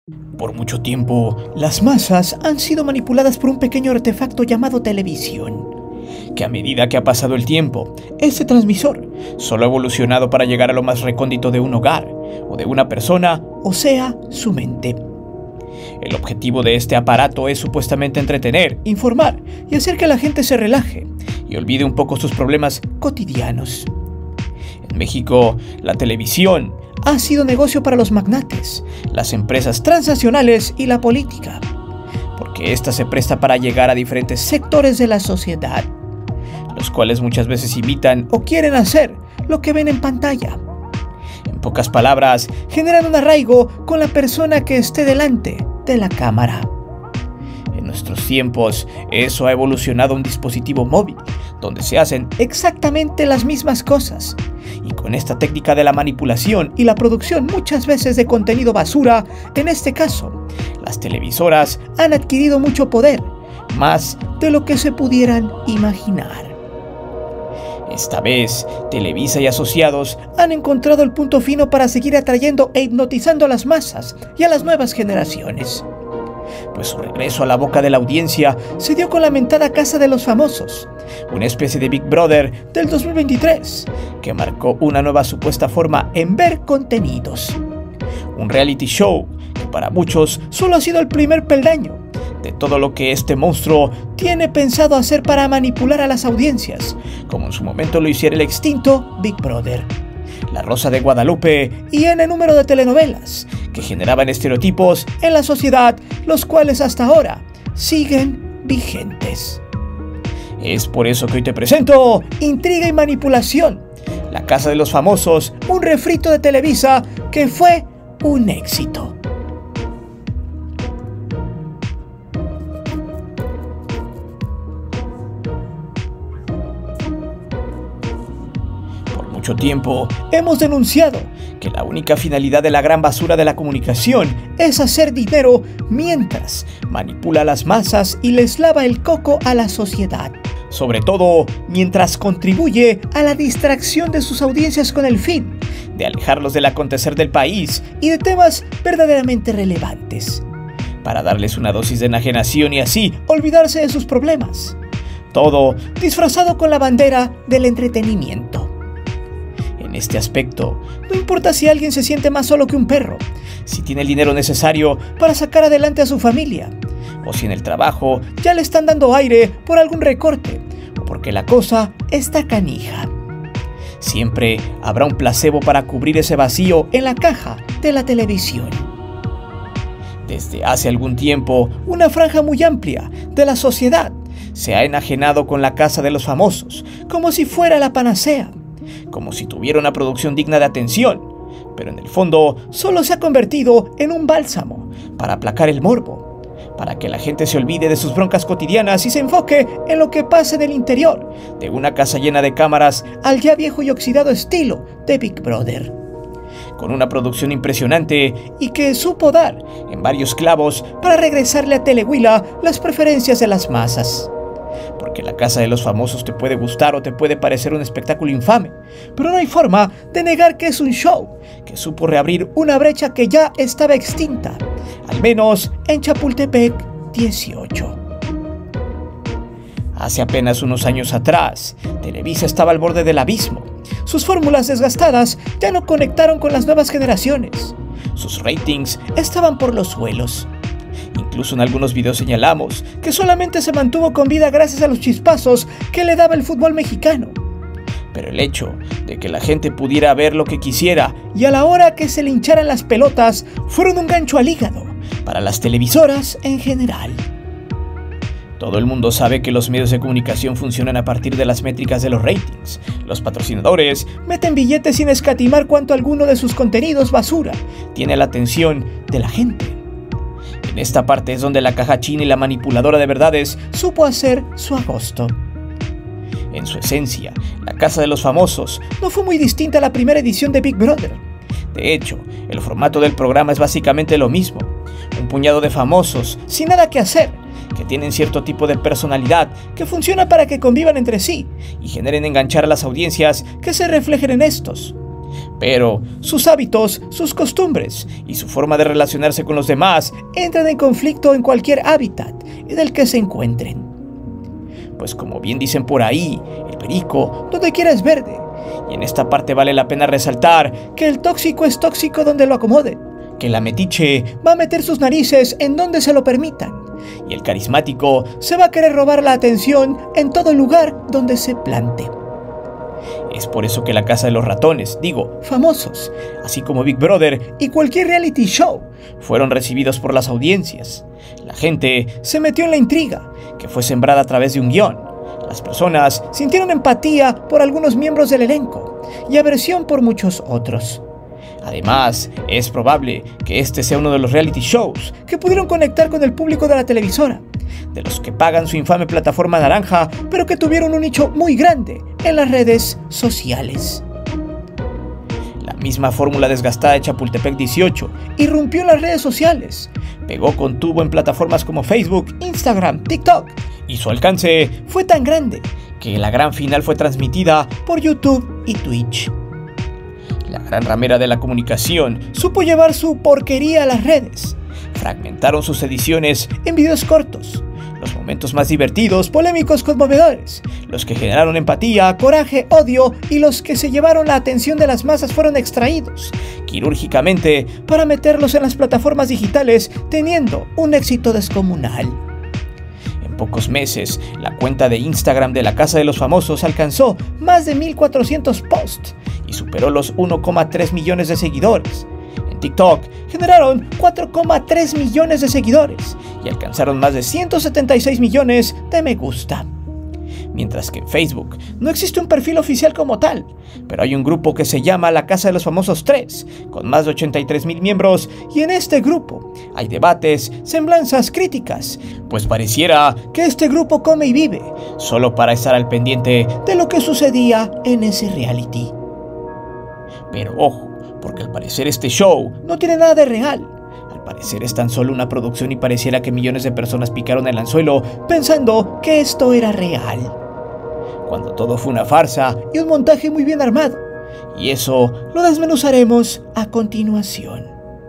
Por mucho tiempo, las masas han sido manipuladas por un pequeño artefacto llamado televisión, que a medida que ha pasado el tiempo, este transmisor solo ha evolucionado para llegar a lo más recóndito de un hogar, o de una persona, o sea, su mente. El objetivo de este aparato es supuestamente entretener, informar y hacer que la gente se relaje y olvide un poco sus problemas cotidianos. En México, la televisión ha sido negocio para los magnates, las empresas transnacionales y la política, porque ésta se presta para llegar a diferentes sectores de la sociedad, los cuales muchas veces imitan o quieren hacer lo que ven en pantalla. En pocas palabras, generan un arraigo con la persona que esté delante de la cámara. En nuestros tiempos, eso ha evolucionado a un dispositivo móvil, donde se hacen exactamente las mismas cosas. Y con esta técnica de la manipulación y la producción muchas veces de contenido basura, en este caso, las televisoras han adquirido mucho poder, más de lo que se pudieran imaginar. Esta vez, Televisa y asociados han encontrado el punto fino para seguir atrayendo e hipnotizando a las masas y a las nuevas generaciones. Pues su regreso a la boca de la audiencia se dio con la mentada Casa de los Famosos, una especie de Big Brother del 2023, que marcó una nueva supuesta forma en ver contenidos. Un reality show que para muchos solo ha sido el primer peldaño de todo lo que este monstruo tiene pensado hacer para manipular a las audiencias, como en su momento lo hiciera el extinto Big Brother, La Rosa de Guadalupe y N número de telenovelas que generaban estereotipos en la sociedad, los cuales hasta ahora siguen vigentes. Es por eso que hoy te presento Intriga y Manipulación, La Casa de los Famosos, un refrito de Televisa que fue un éxito. Mucho tiempo hemos denunciado que la única finalidad de la gran basura de la comunicación es hacer dinero mientras manipula a las masas y les lava el coco a la sociedad, sobre todo mientras contribuye a la distracción de sus audiencias con el fin de alejarlos del acontecer del país y de temas verdaderamente relevantes, para darles una dosis de enajenación y así olvidarse de sus problemas, todo disfrazado con la bandera del entretenimiento. En este aspecto, no importa si alguien se siente más solo que un perro, si tiene el dinero necesario para sacar adelante a su familia, o si en el trabajo ya le están dando aire por algún recorte, o porque la cosa está canija. Siempre habrá un placebo para cubrir ese vacío en la caja de la televisión. Desde hace algún tiempo, una franja muy amplia de la sociedad se ha enajenado con La Casa de los Famosos, como si fuera la panacea, como si tuviera una producción digna de atención, pero en el fondo solo se ha convertido en un bálsamo para aplacar el morbo, para que la gente se olvide de sus broncas cotidianas y se enfoque en lo que pasa en el interior de una casa llena de cámaras al ya viejo y oxidado estilo de Big Brother, con una producción impresionante y que supo dar en varios clavos para regresarle a Telehuila las preferencias de las masas. Porque La Casa de los Famosos te puede gustar o te puede parecer un espectáculo infame, pero no hay forma de negar que es un show que supo reabrir una brecha que ya estaba extinta, al menos en Chapultepec 18. Hace apenas unos años atrás, Televisa estaba al borde del abismo. Sus fórmulas desgastadas ya no conectaron con las nuevas generaciones. Sus ratings estaban por los suelos. Incluso en algunos videos señalamos que solamente se mantuvo con vida gracias a los chispazos que le daba el fútbol mexicano. Pero el hecho de que la gente pudiera ver lo que quisiera y a la hora que se le hincharan las pelotas fueron un gancho al hígado para las televisoras en general. Todo el mundo sabe que los medios de comunicación funcionan a partir de las métricas de los ratings. Los patrocinadores meten billetes sin escatimar cuánto alguno de sus contenidos basura tiene la atención de la gente. En esta parte es donde la caja china y la manipuladora de verdades supo hacer su agosto. En su esencia, La Casa de los Famosos no fue muy distinta a la primera edición de Big Brother. De hecho, el formato del programa es básicamente lo mismo. Un puñado de famosos sin nada que hacer, que tienen cierto tipo de personalidad que funciona para que convivan entre sí y generen enganchar a las audiencias que se reflejen en estos. Pero sus hábitos, sus costumbres y su forma de relacionarse con los demás entran en conflicto en cualquier hábitat en el que se encuentren. Pues como bien dicen por ahí, el perico donde quiera es verde. Y en esta parte vale la pena resaltar que el tóxico es tóxico donde lo acomoden, que la metiche va a meter sus narices en donde se lo permitan, y el carismático se va a querer robar la atención en todo lugar donde se plante. Es por eso que la Casa de los Ratones, famosos, así como Big Brother y cualquier reality show, fueron recibidos por las audiencias. La gente se metió en la intriga, que fue sembrada a través de un guión. Las personas sintieron empatía por algunos miembros del elenco y aversión por muchos otros. Además, es probable que este sea uno de los reality shows que pudieron conectar con el público de la televisora, de los que pagan su infame plataforma naranja, pero que tuvieron un nicho muy grande en las redes sociales. La misma fórmula desgastada de Chapultepec 18 irrumpió en las redes sociales, pegó con tubo en plataformas como Facebook, Instagram, TikTok, y su alcance fue tan grande que la gran final fue transmitida por YouTube y Twitch. La gran ramera de la comunicación supo llevar su porquería a las redes. Fragmentaron sus ediciones en videos cortos, los momentos más divertidos, polémicos, conmovedores, los que generaron empatía, coraje, odio y los que se llevaron la atención de las masas fueron extraídos quirúrgicamente para meterlos en las plataformas digitales, teniendo un éxito descomunal. En pocos meses, la cuenta de Instagram de la Casa de los Famosos alcanzó más de 1,400 posts y superó los 1,3 millones de seguidores. En TikTok generaron 4,3 millones de seguidores y alcanzaron más de 176 millones de me gusta. Mientras que en Facebook no existe un perfil oficial como tal, pero hay un grupo que se llama La Casa de los Famosos 3, con más de 83,000 miembros, y en este grupo hay debates, semblanzas, críticas, pues pareciera que este grupo come y vive solo para estar al pendiente de lo que sucedía en ese reality. Pero ojo, porque al parecer este show no tiene nada de real. Al parecer es tan solo una producción y pareciera que millones de personas picaron el anzuelo pensando que esto era real, cuando todo fue una farsa y un montaje muy bien armado. Y eso lo desmenuzaremos a continuación.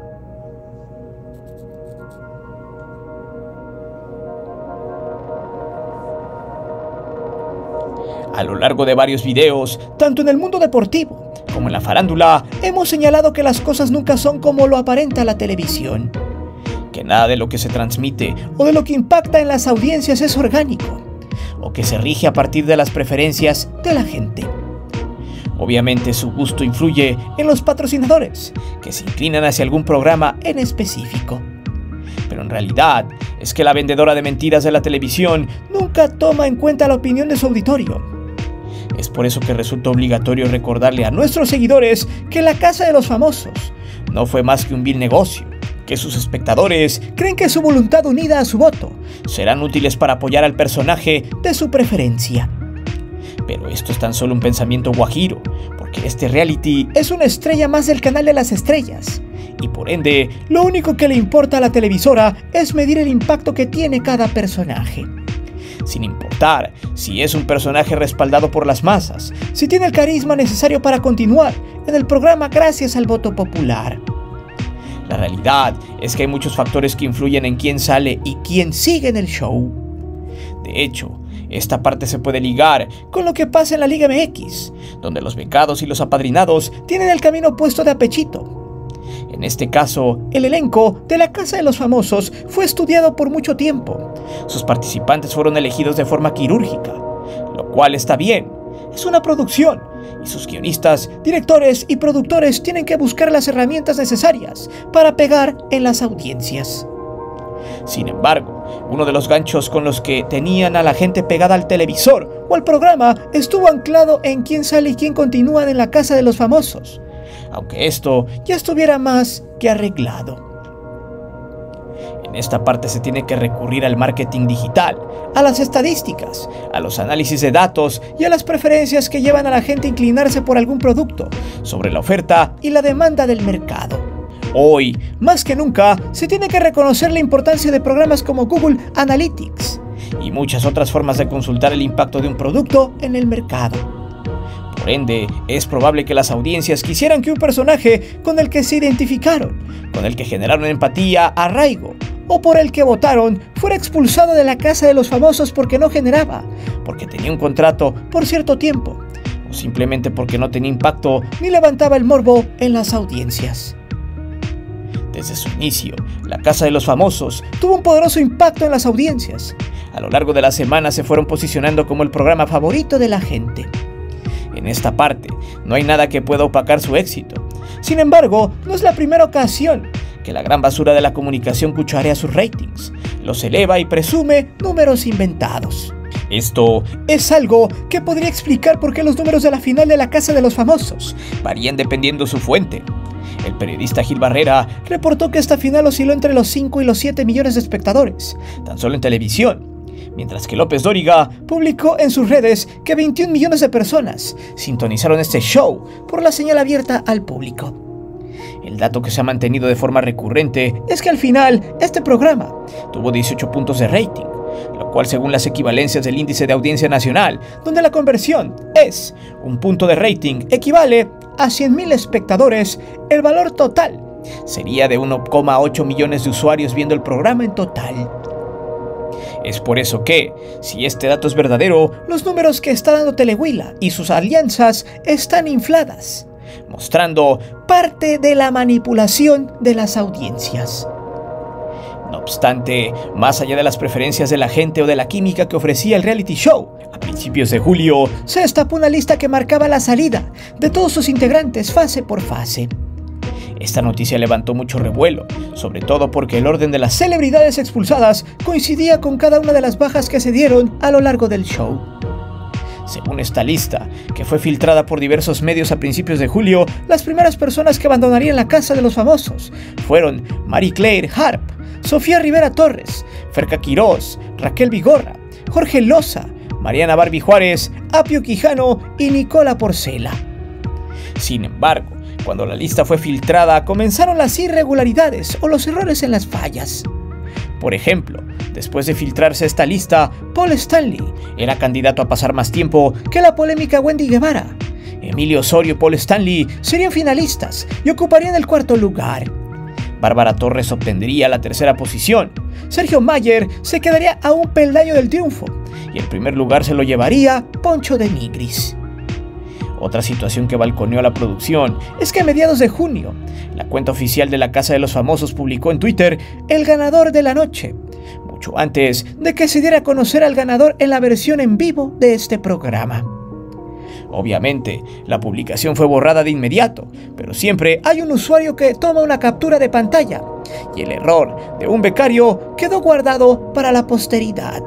A lo largo de varios videos, tanto en el mundo deportivo como en la farándula, hemos señalado que las cosas nunca son como lo aparenta la televisión, que nada de lo que se transmite o de lo que impacta en las audiencias es orgánico, o que se rige a partir de las preferencias de la gente. Obviamente su gusto influye en los patrocinadores, que se inclinan hacia algún programa en específico. Pero en realidad es que la vendedora de mentiras de la televisión nunca toma en cuenta la opinión de su auditorio. Es por eso que resulta obligatorio recordarle a nuestros seguidores que la Casa de los Famosos no fue más que un vil negocio, que sus espectadores creen que su voluntad unida a su voto serán útiles para apoyar al personaje de su preferencia. Pero esto es tan solo un pensamiento guajiro, porque este reality es una estrella más del canal de las estrellas, y por ende, lo único que le importa a la televisora es medir el impacto que tiene cada personaje. Sin importar si es un personaje respaldado por las masas, si tiene el carisma necesario para continuar en el programa gracias al voto popular. La realidad es que hay muchos factores que influyen en quién sale y quién sigue en el show. De hecho, esta parte se puede ligar con lo que pasa en la Liga MX, donde los becados y los apadrinados tienen el camino puesto de a pechito. En este caso, el elenco de la Casa de los Famosos fue estudiado por mucho tiempo. Sus participantes fueron elegidos de forma quirúrgica, lo cual está bien. Es una producción, y sus guionistas, directores y productores tienen que buscar las herramientas necesarias para pegar en las audiencias. Sin embargo, uno de los ganchos con los que tenían a la gente pegada al televisor o al programa estuvo anclado en quién sale y quién continúa en la Casa de los Famosos, aunque esto ya estuviera más que arreglado. En esta parte se tiene que recurrir al marketing digital, a las estadísticas, a los análisis de datos y a las preferencias que llevan a la gente a inclinarse por algún producto sobre la oferta y la demanda del mercado. Hoy, más que nunca, se tiene que reconocer la importancia de programas como Google Analytics y muchas otras formas de consultar el impacto de un producto en el mercado. Por Por ende, es probable que las audiencias quisieran que un personaje con el que se identificaron, con el que generaron empatía, arraigo, o por el que votaron, fuera expulsado de la casa de los famosos porque no generaba, porque tenía un contrato por cierto tiempo, o simplemente porque no tenía impacto ni levantaba el morbo en las audiencias. Desde su inicio, la Casa de los Famosos tuvo un poderoso impacto en las audiencias. A lo largo de la semana se fueron posicionando como el programa favorito de la gente. En esta parte, no hay nada que pueda opacar su éxito. Sin embargo, no es la primera ocasión que la gran basura de la comunicación cucharea sus ratings, los eleva y presume números inventados. Esto es algo que podría explicar por qué los números de la final de la Casa de los Famosos varían dependiendo su fuente. El periodista Gil Barrera reportó que esta final osciló entre los 5 y los 7 millones de espectadores, tan solo en televisión, mientras que López Dóriga publicó en sus redes que 21 millones de personas sintonizaron este show por la señal abierta al público. El dato que se ha mantenido de forma recurrente es que al final este programa tuvo 18 puntos de rating, lo cual según las equivalencias del índice de audiencia nacional, donde la conversión es un punto de rating equivale a 100.000 espectadores, el valor total sería de 1,8 millones de usuarios viendo el programa en total. Es por eso que, si este dato es verdadero, los números que está dando Telehuila y sus alianzas están infladas, mostrando parte de la manipulación de las audiencias. No obstante, más allá de las preferencias de la gente o de la química que ofrecía el reality show, a principios de julio se destapó una lista que marcaba la salida de todos sus integrantes fase por fase. Esta noticia levantó mucho revuelo, sobre todo porque el orden de las celebridades expulsadas coincidía con cada una de las bajas que se dieron a lo largo del show. Según esta lista, que fue filtrada por diversos medios a principios de julio, las primeras personas que abandonarían la Casa de los Famosos fueron Marie Claire Harp, Sofía Rivera Torres, Ferca Quirós, Raquel Vigorra, Jorge Loza, Mariana Barbie Juárez, Apio Quijano y Nicola Porcela. Sin embargo, cuando la lista fue filtrada, comenzaron las irregularidades o los errores en las fallas. Por ejemplo, después de filtrarse esta lista, Paul Stanley era candidato a pasar más tiempo que la polémica Wendy Guevara. Emilio Osorio y Paul Stanley serían finalistas y ocuparían el cuarto lugar. Bárbara Torres obtendría la tercera posición. Sergio Mayer se quedaría a un peldaño del triunfo y el primer lugar se lo llevaría Poncho de Nigris. Otra situación que balconeó a la producción es que a mediados de junio, la cuenta oficial de la Casa de los Famosos publicó en Twitter el ganador de la noche, mucho antes de que se diera a conocer al ganador en la versión en vivo de este programa. Obviamente, la publicación fue borrada de inmediato, pero siempre hay un usuario que toma una captura de pantalla, y el error de un becario quedó guardado para la posteridad.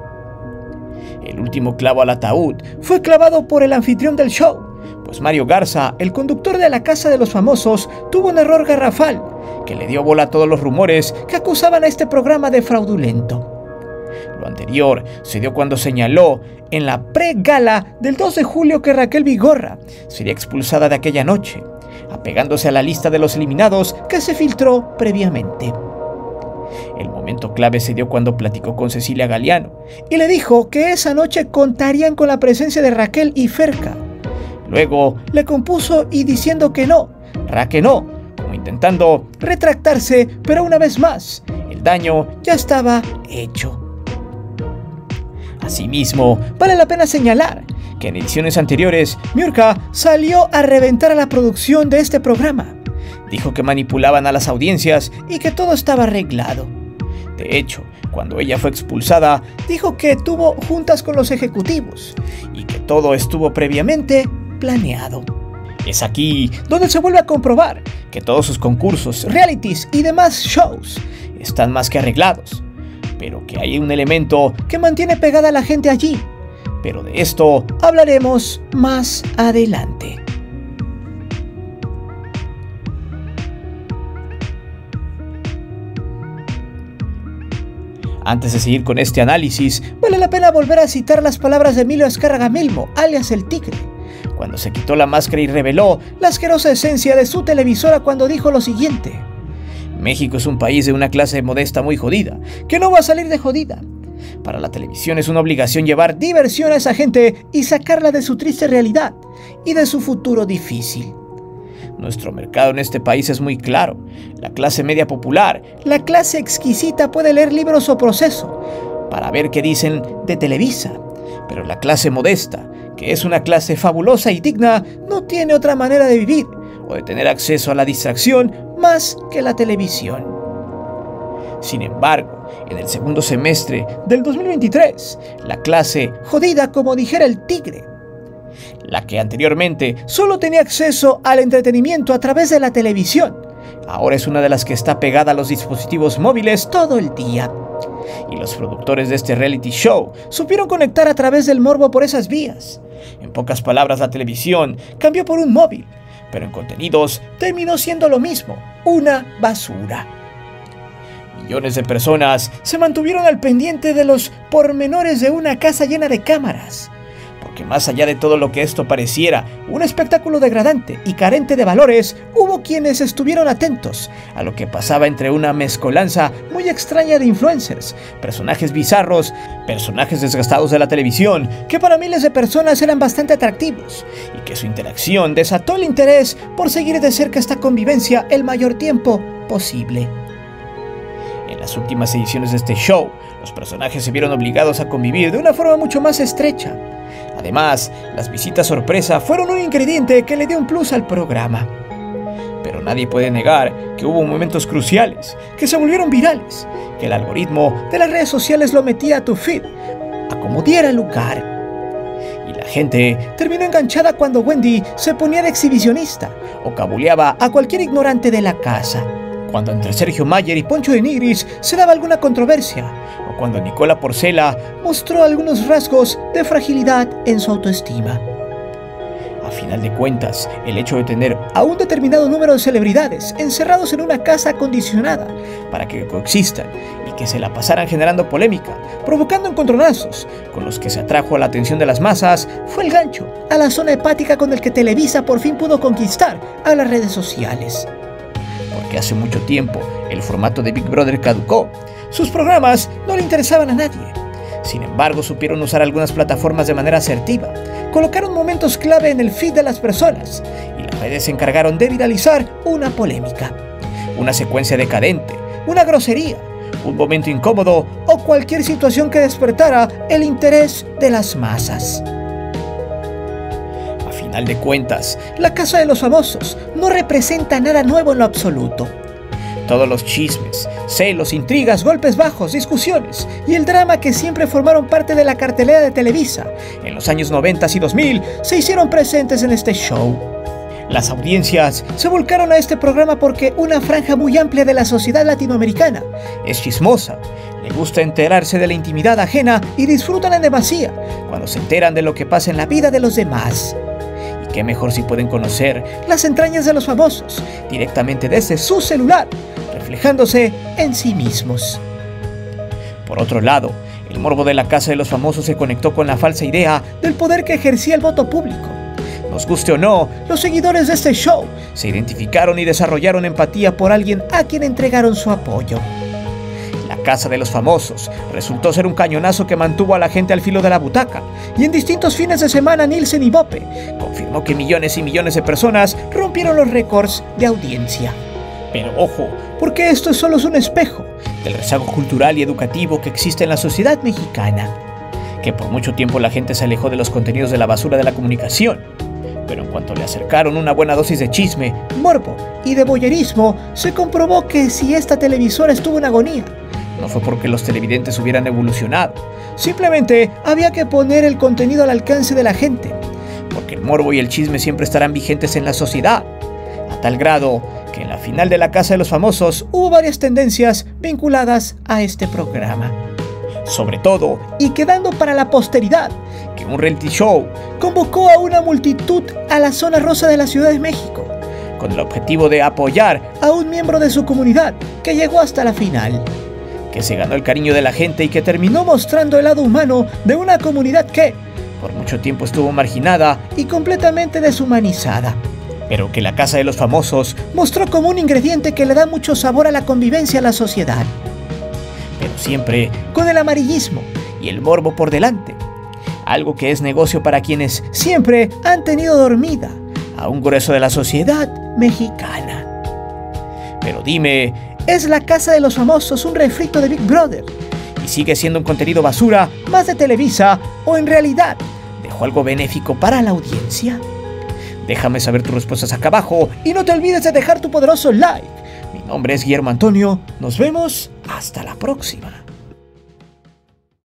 El último clavo al ataúd fue clavado por el anfitrión del show, pues Mario Garza, el conductor de la Casa de los Famosos, tuvo un error garrafal que le dio bola a todos los rumores que acusaban a este programa de fraudulento. Lo anterior se dio cuando señaló en la pre-gala del 2 de julio que Raquel Vigorra sería expulsada de aquella noche, apegándose a la lista de los eliminados que se filtró previamente. El momento clave se dio cuando platicó con Cecilia Galeano y le dijo que esa noche contarían con la presencia de Raquel y Ferca. Luego le compuso y diciendo que no, Raquel no, como intentando retractarse, pero una vez más, el daño ya estaba hecho. Asimismo, vale la pena señalar que en ediciones anteriores, Miurka salió a reventar a la producción de este programa. Dijo que manipulaban a las audiencias y que todo estaba arreglado. De hecho, cuando ella fue expulsada, dijo que tuvo juntas con los ejecutivos y que todo estuvo previamente planeado. Es aquí donde se vuelve a comprobar que todos sus concursos, realities y demás shows están más que arreglados, pero que hay un elemento que mantiene pegada a la gente allí. Pero de esto hablaremos más adelante. Antes de seguir con este análisis, vale la pena volver a citar las palabras de Emilio Azcárraga Milmo, alias El Tigre, cuando se quitó la máscara y reveló la asquerosa esencia de su televisora cuando dijo lo siguiente: México es un país de una clase modesta muy jodida, que no va a salir de jodida. Para la televisión es una obligación llevar diversión a esa gente y sacarla de su triste realidad y de su futuro difícil. Nuestro mercado en este país es muy claro. La clase media popular, la clase exquisita puede leer libros o Proceso para ver qué dicen de Televisa, pero la clase modesta, que es una clase fabulosa y digna, no tiene otra manera de vivir o de tener acceso a la distracción más que la televisión. Sin embargo, en el segundo semestre del 2023, la clase jodida, como dijera el tigre, la que anteriormente solo tenía acceso al entretenimiento a través de la televisión, ahora es una de las que está pegada a los dispositivos móviles todo el día. Y los productores de este reality show supieron conectar a través del morbo por esas vías. En pocas palabras, la televisión cambió por un móvil, pero en contenidos terminó siendo lo mismo, una basura. Millones de personas se mantuvieron al pendiente de los pormenores de una casa llena de cámaras, porque más allá de todo lo que esto pareciera un espectáculo degradante y carente de valores, hubo quienes estuvieron atentos a lo que pasaba entre una mezcolanza muy extraña de influencers, personajes bizarros, personajes desgastados de la televisión, que para miles de personas eran bastante atractivos, y que su interacción desató el interés por seguir de cerca esta convivencia el mayor tiempo posible. En las últimas ediciones de este show, los personajes se vieron obligados a convivir de una forma mucho más estrecha. Además, las visitas sorpresa fueron un ingrediente que le dio un plus al programa. Pero nadie puede negar que hubo momentos cruciales, que se volvieron virales, que el algoritmo de las redes sociales lo metía a tu feed, a como diera lugar. Y la gente terminó enganchada cuando Wendy se ponía de exhibicionista o cabuleaba a cualquier ignorante de la casa, cuando entre Sergio Mayer y Poncho de Nigris se daba alguna controversia, o cuando Nicola Porcela mostró algunos rasgos de fragilidad en su autoestima. A final de cuentas, el hecho de tener a un determinado número de celebridades encerrados en una casa acondicionada para que coexistan y que se la pasaran generando polémica, provocando encontronazos con los que se atrajo a la atención de las masas, fue el gancho a la zona hepática con el que Televisa por fin pudo conquistar a las redes sociales. Porque hace mucho tiempo el formato de Big Brother caducó. Sus programas no le interesaban a nadie. Sin embargo, supieron usar algunas plataformas de manera asertiva. Colocaron momentos clave en el feed de las personas y las redes se encargaron de viralizar una polémica, una secuencia decadente, una grosería, un momento incómodo o cualquier situación que despertara el interés de las masas. A final de cuentas, la Casa de los Famosos no representa nada nuevo en lo absoluto. Todos los chismes, celos, intrigas, golpes bajos, discusiones y el drama que siempre formaron parte de la cartelera de Televisa en los años 90 y 2000 se hicieron presentes en este show. Las audiencias se volcaron a este programa porque una franja muy amplia de la sociedad latinoamericana es chismosa, le gusta enterarse de la intimidad ajena y disfrutan en demasía cuando se enteran de lo que pasa en la vida de los demás. Y qué mejor si pueden conocer las entrañas de los famosos directamente desde su celular, reflejándose en sí mismos. Por otro lado, el morbo de la Casa de los Famosos se conectó con la falsa idea del poder que ejercía el voto público. Nos guste o no, los seguidores de este show se identificaron y desarrollaron empatía por alguien a quien entregaron su apoyo. La Casa de los Famosos resultó ser un cañonazo que mantuvo a la gente al filo de la butaca, y en distintos fines de semana Nielsen y Bope confirmó que millones y millones de personas rompieron los récords de audiencia. Pero ojo, porque esto solo es un espejo del rezago cultural y educativo que existe en la sociedad mexicana, que por mucho tiempo la gente se alejó de los contenidos de la basura de la comunicación, pero en cuanto le acercaron una buena dosis de chisme, morbo y de voyerismo, se comprobó que si esta televisora estuvo en agonía, no fue porque los televidentes hubieran evolucionado, simplemente había que poner el contenido al alcance de la gente, porque el morbo y el chisme siempre estarán vigentes en la sociedad, a tal grado que en la final de la Casa de los Famosos hubo varias tendencias vinculadas a este programa. Sobre todo, y quedando para la posteridad, que un reality show convocó a una multitud a la zona rosa de la Ciudad de México, con el objetivo de apoyar a un miembro de su comunidad que llegó hasta la final, que se ganó el cariño de la gente y que terminó mostrando el lado humano de una comunidad que, por mucho tiempo estuvo marginada y completamente deshumanizada, pero que la Casa de los Famosos mostró como un ingrediente que le da mucho sabor a la convivencia a la sociedad. pero siempre con el amarillismo y el morbo por delante. Algo que es negocio para quienes siempre han tenido dormida a un grueso de la sociedad mexicana. Pero dime, ¿es La Casa de los Famosos un refrito de Big Brother? ¿Y sigue siendo un contenido basura más de Televisa o en realidad dejó algo benéfico para la audiencia? Déjame saber tus respuestas acá abajo y no te olvides de dejar tu poderoso like. Mi nombre es Guillermo Antonio, nos vemos hasta la próxima.